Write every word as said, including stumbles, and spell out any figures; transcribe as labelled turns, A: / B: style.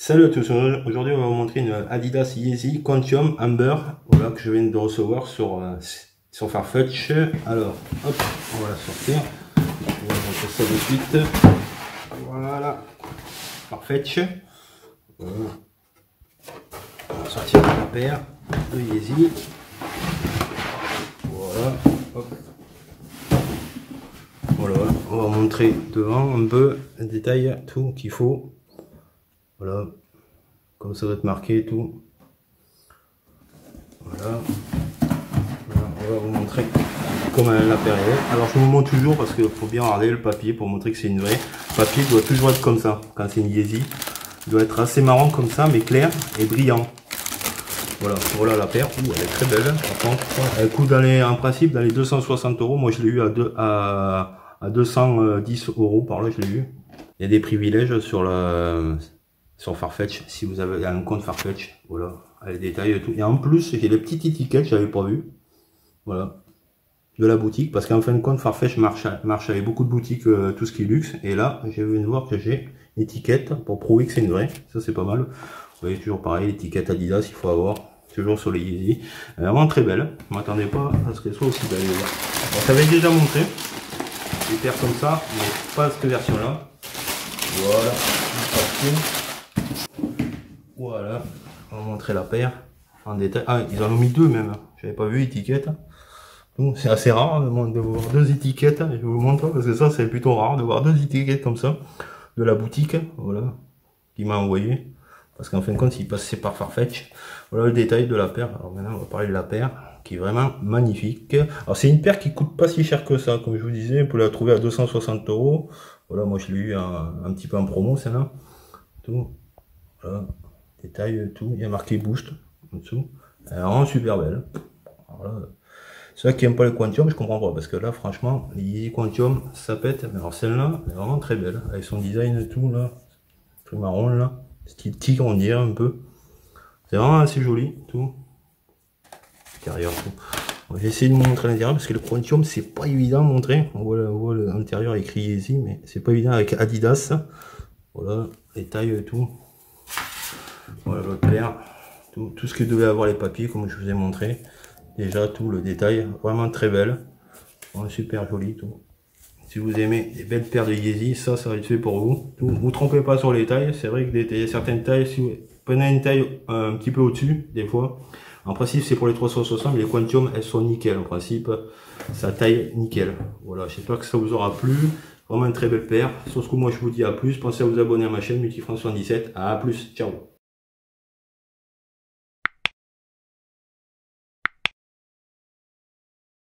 A: Salut à tous, aujourd'hui on va vous montrer une Adidas Yeezy Quantum Amber, voilà, que je viens de recevoir sur, euh, sur Farfetch. Alors, hop, on va la sortir, on va montrer ça de suite. Voilà, Farfetch. Voilà. On va sortir la paire de Yeezy. Voilà, hop. Voilà, on va montrer devant un peu le détail, tout qu'il faut. Voilà, comme ça doit être marqué et tout. Voilà. Voilà, on va vous montrer comment la paire est. Alors je vous montre toujours parce qu'il faut bien regarder le papier pour montrer que c'est une vraie. Le papier doit toujours être comme ça quand c'est une Yeezy. Il doit être assez marrant comme ça, mais clair et brillant. Voilà, voilà la paire. Ouh, elle est très belle. Par contre, elle coûte dans les, en principe dans les deux cent soixante euros. Moi je l'ai eu à, deux, à, à deux cent dix euros par là, je l'ai eu. Il y a des privilèges sur la... sur Farfetch, si vous avez un compte Farfetch, voilà, les détails et tout. Et en plus, j'ai les petites étiquettes, j'avais pas vu, voilà, de la boutique, parce qu'en fin de compte, Farfetch marche, marche avec beaucoup de boutiques, euh, tout ce qui est luxe. Et là, j'ai vu voir que j'ai une étiquette pour prouver que c'est une vraie. Ça, c'est pas mal. Vous voyez, toujours pareil, l'étiquette Adidas, il faut avoir, toujours sur les Yeezy. Elle est vraiment très belle. Je m'attendais pas à ce qu'elle soit aussi belle. Bon, ça avait déjà montré des paires comme ça, mais pas cette version-là. Voilà, voilà, on va montrer la paire en détail. Ah, ils en ont mis deux même. J'avais pas vu l'étiquette. Donc c'est assez rare de voir deux étiquettes. Je vous montre parce que ça c'est plutôt rare de voir deux étiquettes comme ça de la boutique. Voilà, qui m'a envoyé. Parce qu'en fin de compte, il passait par Farfetch. Voilà le détail de la paire. Alors maintenant, on va parler de la paire qui est vraiment magnifique. Alors c'est une paire qui coûte pas si cher que ça, comme je vous disais. On peut la trouver à deux cent soixante euros. Voilà, moi je l'ai eu un, un petit peu en promo, celle-là. Tout. Voilà. Détail, tout, il y a marqué Boost en dessous. Elle est vraiment super belle. Voilà. Ceux qui n'aiment pas le Quantum, je comprends pas, parce que là, franchement, les Yeezy Quantum, ça pète. Mais alors celle-là, elle est vraiment très belle, avec son design et tout, là. Tout marron, là. Style tigre, on dirait un peu. C'est vraiment assez joli, tout. L'intérieur, tout. J'ai essayé de vous montrer l'intérieur, parce que le Quantum, c'est pas évident à montrer. On voit, on voit l'intérieur écrit Yeezy, mais c'est pas évident avec Adidas. Voilà, les tailles et tout. Voilà l'autre paire, tout, tout ce que devait avoir les papiers comme je vous ai montré. Déjà tout le détail, vraiment très belle, vraiment super joli tout. Si vous aimez les belles paires de Yeezy, ça, ça va être fait pour vous. Tout, vous trompez pas sur les tailles, c'est vrai que des, certaines tailles, si vous prenez une taille un petit peu au-dessus, des fois, en principe c'est pour les trois cent soixante, mais les Quantum elles sont nickel, en principe, ça taille nickel. Voilà, j'espère que ça vous aura plu. Vraiment une très belle paire. Sur ce coup, moi je vous dis à plus. Pensez à vous abonner à ma chaîne Multifrance soixante-dix-sept. À plus, ciao.